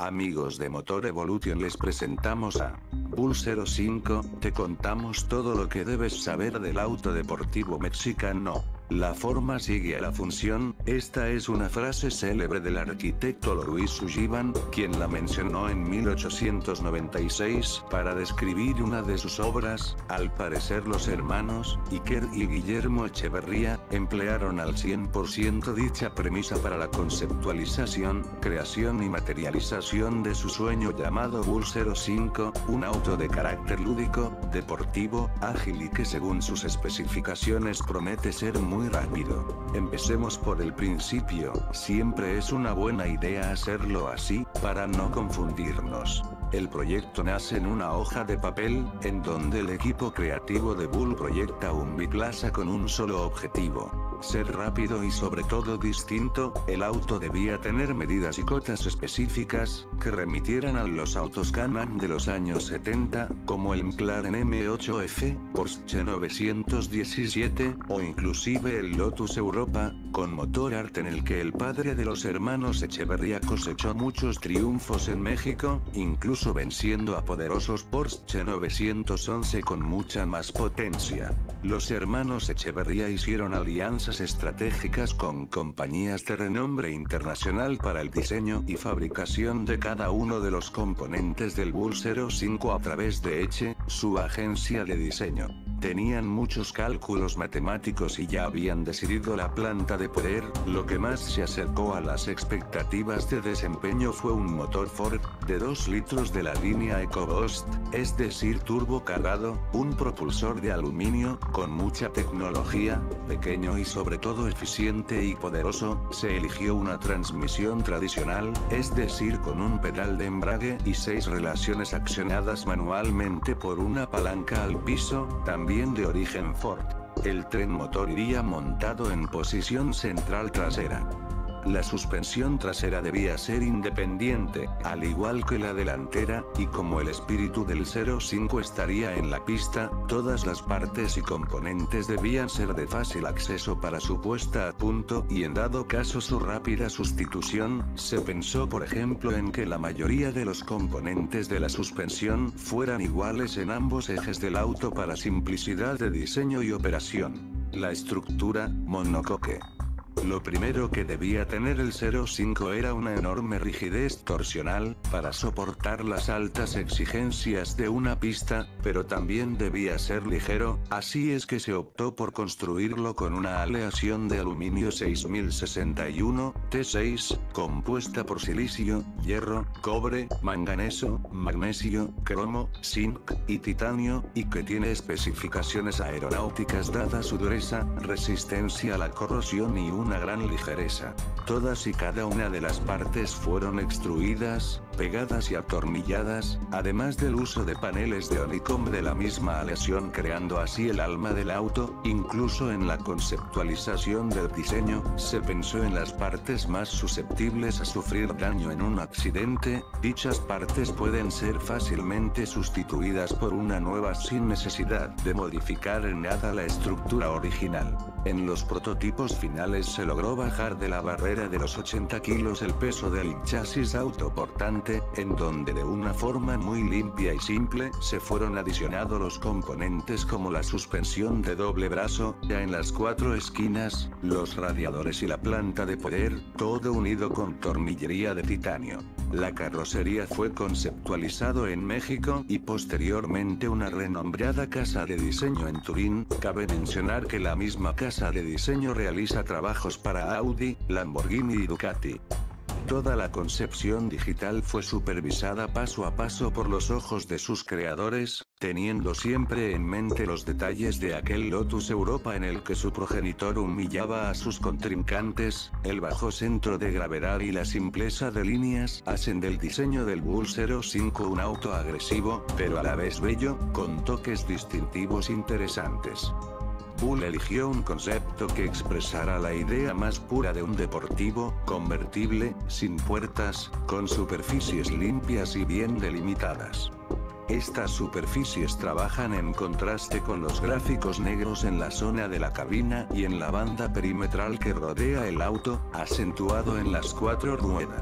Amigos de Motor Evolution, les presentamos a Bull 05, te contamos todo lo que debes saber del auto deportivo mexicano. La forma sigue a la función. Esta es una frase célebre del arquitecto Luis Sullivan, quien la mencionó en 1896 para describir una de sus obras. Al parecer los hermanos Iker y Guillermo Echeverría emplearon al 100% dicha premisa para la conceptualización, creación y materialización de su sueño llamado Bull 05, un auto de carácter lúdico, deportivo, ágil y que según sus especificaciones promete ser muy rápido. Empecemos por el principio. Siempre es una buena idea hacerlo así, para no confundirnos. El proyecto nace en una hoja de papel, en donde el equipo creativo de Bull proyecta un biplaza con un solo objetivo: ser rápido y sobre todo distinto. El auto debía tener medidas y cotas específicas, que remitieran a los autos Can-Am de los años 70, como el McLaren M8F, Porsche 917, o inclusive el Lotus Europa, con motor Art, en el que el padre de los hermanos Echeverría cosechó muchos triunfos en México, incluso venciendo a poderosos Porsche 911 con mucha más potencia. Los hermanos Echeverría hicieron alianzas estratégicas con compañías de renombre internacional para el diseño y fabricación de cada uno de los componentes del Bull 05 a través de Eche, su agencia de diseño. Tenían muchos cálculos matemáticos y ya habían decidido la planta de poder. Lo que más se acercó a las expectativas de desempeño fue un motor Ford, de 2 litros de la línea EcoBoost, es decir turbo cargado, un propulsor de aluminio, con mucha tecnología, pequeño y sobre todo eficiente y poderoso. Se eligió una transmisión tradicional, es decir con un pedal de embrague y 6 relaciones accionadas manualmente por una palanca al piso, también de origen Ford. El tren motor iría montado en posición central trasera. La suspensión trasera debía ser independiente, al igual que la delantera, y como el espíritu del 05 estaría en la pista, todas las partes y componentes debían ser de fácil acceso para su puesta a punto y en dado caso su rápida sustitución. Se pensó por ejemplo en que la mayoría de los componentes de la suspensión fueran iguales en ambos ejes del auto para simplicidad de diseño y operación. La estructura, monocoque. Lo primero que debía tener el 05 era una enorme rigidez torsional, para soportar las altas exigencias de una pista, pero también debía ser ligero, así es que se optó por construirlo con una aleación de aluminio 6061, T6, compuesta por silicio, hierro, cobre, manganeso, magnesio, cromo, zinc, y titanio, y que tiene especificaciones aeronáuticas dada su dureza, resistencia a la corrosión y una gran ligereza. Todas y cada una de las partes fueron extruidas, pegadas y atornilladas, además del uso de paneles de honeycomb de la misma aleación, creando así el alma del auto. Incluso en la conceptualización del diseño, se pensó en las partes más susceptibles a sufrir daño en un accidente. Dichas partes pueden ser fácilmente sustituidas por una nueva sin necesidad de modificar en nada la estructura original. En los prototipos finales se logró bajar de la barrera de los 80 kilos el peso del chasis autoportante, en donde de una forma muy limpia y simple se fueron adicionados los componentes como la suspensión de doble brazo, ya en las 4 esquinas, los radiadores y la planta de poder, todo unido con tornillería de titanio. La carrocería fue conceptualizado en México y posteriormente una renombrada casa de diseño en Turín. Cabe mencionar que la misma casa de diseño realiza trabajos para Audi, Lamborghini y Ducati. Toda la concepción digital fue supervisada paso a paso por los ojos de sus creadores, teniendo siempre en mente los detalles de aquel Lotus Europa en el que su progenitor humillaba a sus contrincantes. El bajo centro de gravedad y la simpleza de líneas hacen del diseño del Bull 05 un auto agresivo, pero a la vez bello, con toques distintivos interesantes. Bull eligió un concepto que expresara la idea más pura de un deportivo, convertible, sin puertas, con superficies limpias y bien delimitadas. Estas superficies trabajan en contraste con los gráficos negros en la zona de la cabina y en la banda perimetral que rodea el auto, acentuado en las 4 ruedas.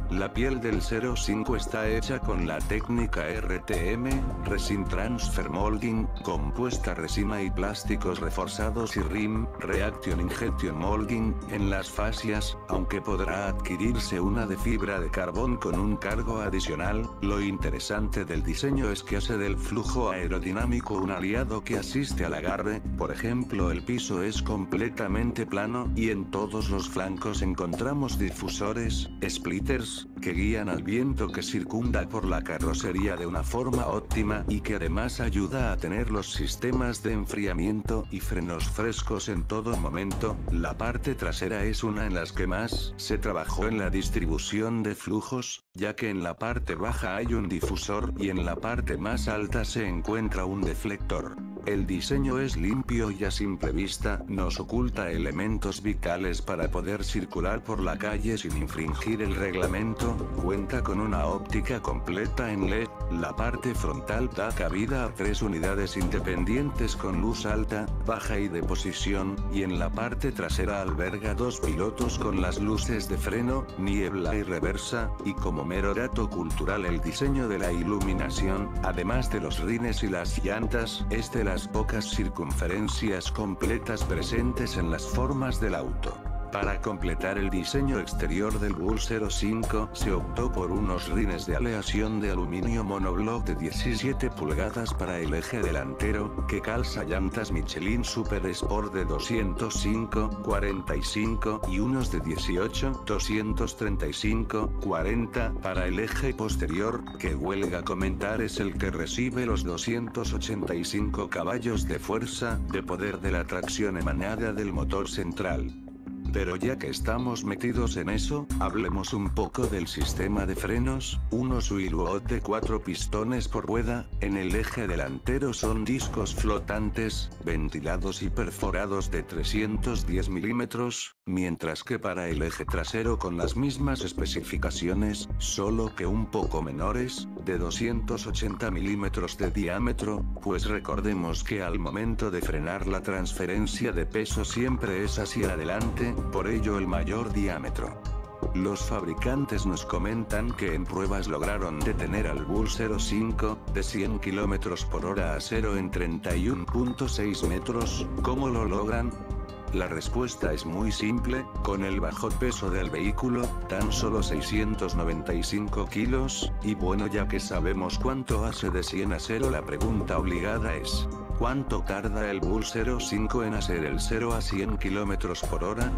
La piel del 05 está hecha con la técnica RTM, Resin Transfer Molding, compuesta resina y plásticos reforzados y RIM, Reaction Injection Molding, en las fascias, aunque podrá adquirirse una de fibra de carbón con un cargo adicional. Lo interesante del diseño es que hace del flujo aerodinámico un aliado que asiste al agarre. Por ejemplo, el piso es completamente plano y en todos los flancos encontramos difusores, splitters, que guían al viento que circunda por la carrocería de una forma óptima y que además ayuda a tener los sistemas de enfriamiento y frenos frescos en todo momento. La parte trasera es una en las que más se trabajó en la distribución de flujos, ya que en la parte baja hay un difusor y en la parte más alta se encuentra un deflector. El diseño es limpio y a simple vista nos oculta elementos vitales para poder circular por la calle sin infringir el reglamento. Cuenta con una óptica completa en LED, la parte frontal da cabida a 3 unidades independientes con luz alta, baja y de posición, y en la parte trasera alberga 2 pilotos con las luces de freno, niebla y reversa, y como mero dato cultural el diseño de la iluminación, además de los rines y las llantas, es de las pocas circunferencias completas presentes en las formas del auto. Para completar el diseño exterior del Bull 05 se optó por unos rines de aleación de aluminio monoblock de 17 pulgadas para el eje delantero, que calza llantas Michelin Super Sport de 205, 45 y unos de 18, 235, 40 para el eje posterior, que huelga comentar es el que recibe los 285 caballos de fuerza, de poder de la tracción emanada del motor central. Pero ya que estamos metidos en eso, hablemos un poco del sistema de frenos. Unos Wilwood de 4 pistones por rueda, en el eje delantero son discos flotantes, ventilados y perforados de 310 milímetros, mientras que para el eje trasero con las mismas especificaciones, solo que un poco menores, de 280 milímetros de diámetro, pues recordemos que al momento de frenar la transferencia de peso siempre es hacia adelante, por ello el mayor diámetro. Los fabricantes nos comentan que en pruebas lograron detener al Bull 05 de 100 km por hora a 0 en 31.6 metros. ¿Cómo lo logran? La respuesta es muy simple, con el bajo peso del vehículo, tan solo 695 kilos, y bueno, ya que sabemos cuánto hace de 100 a 0, la pregunta obligada es, ¿cuánto tarda el Bull 05 en hacer el 0 a 100 km por hora?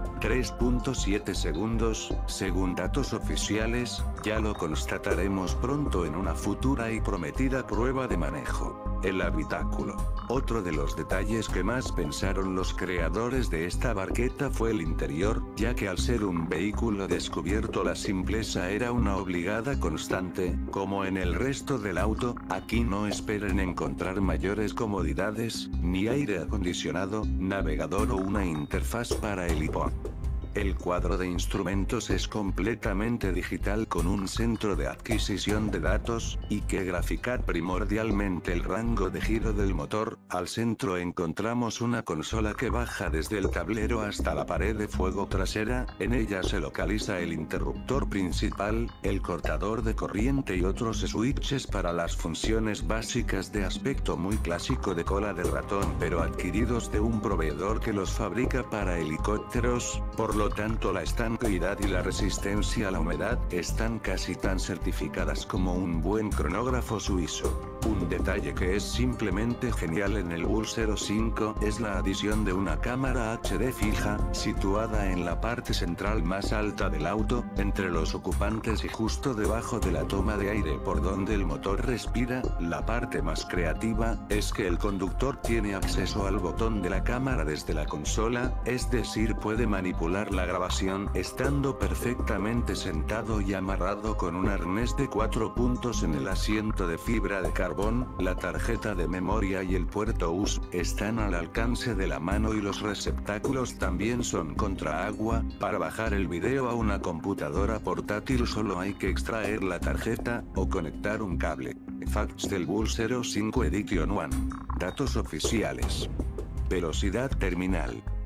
3.7 segundos, según datos oficiales, ya lo constataremos pronto en una futura y prometida prueba de manejo. El habitáculo. Otro de los detalles que más pensaron los creadores de esta barqueta fue el interior, ya que al ser un vehículo descubierto la simpleza era una obligada constante. Como en el resto del auto, aquí no esperen encontrar mayores comodidades, ni aire acondicionado, navegador o una interfaz para el iPod. El cuadro de instrumentos es completamente digital con un centro de adquisición de datos, y que graficar primordialmente el rango de giro del motor. Al centro encontramos una consola que baja desde el tablero hasta la pared de fuego trasera, en ella se localiza el interruptor principal, el cortador de corriente y otros switches para las funciones básicas de aspecto muy clásico de cola de ratón, pero adquiridos de un proveedor que los fabrica para helicópteros. Por lo tanto la estanqueidad y la resistencia a la humedad están casi tan certificadas como un buen cronógrafo suizo. Un detalle que es simplemente genial en el Bull 05 es la adición de una cámara HD fija, situada en la parte central más alta del auto, entre los ocupantes y justo debajo de la toma de aire por donde el motor respira. La parte más creativa es que el conductor tiene acceso al botón de la cámara desde la consola, es decir, puede manipular la grabación estando perfectamente sentado y amarrado con un arnés de 4 puntos en el asiento de fibra de carbón. La tarjeta de memoria y el puerto USB están al alcance de la mano y los receptáculos también son contra agua. Para bajar el video a una computadora portátil solo hay que extraer la tarjeta o conectar un cable. Facts del Bull 05 Edition 1. Datos oficiales. Velocidad terminal.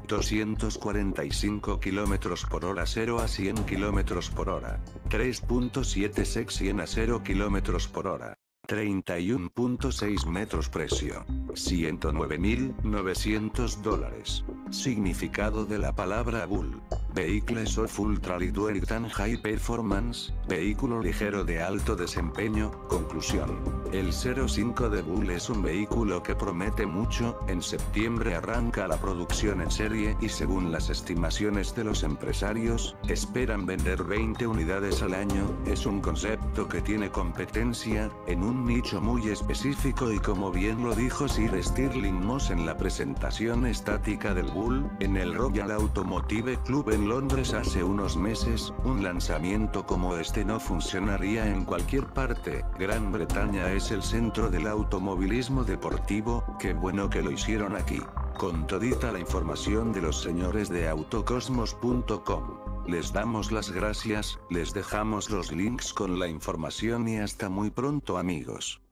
245 km por hora 0 a 100 km por hora. 3.76 100 a 0 km por hora. 31.6 metros. Precio: $109.900. Significado de la palabra Bull: Vehicles of Ultra Lightweight and High Performance, vehículo ligero de alto desempeño. Conclusión: el 05 de Bull es un vehículo que promete mucho. En septiembre arranca la producción en serie y según las estimaciones de los empresarios, esperan vender 20 unidades al año. Es un concepto que tiene competencia, en un nicho muy específico y como bien lo dijo Sir Stirling Moss en la presentación estática del Bull, en el Royal Automotive Club en Londres hace unos meses, un lanzamiento como este no funcionaría en cualquier parte. Gran Bretaña es el centro del automovilismo deportivo, qué bueno que lo hicieron aquí. Con todita la información de los señores de autocosmos.com. Les damos las gracias, les dejamos los links con la información y hasta muy pronto amigos.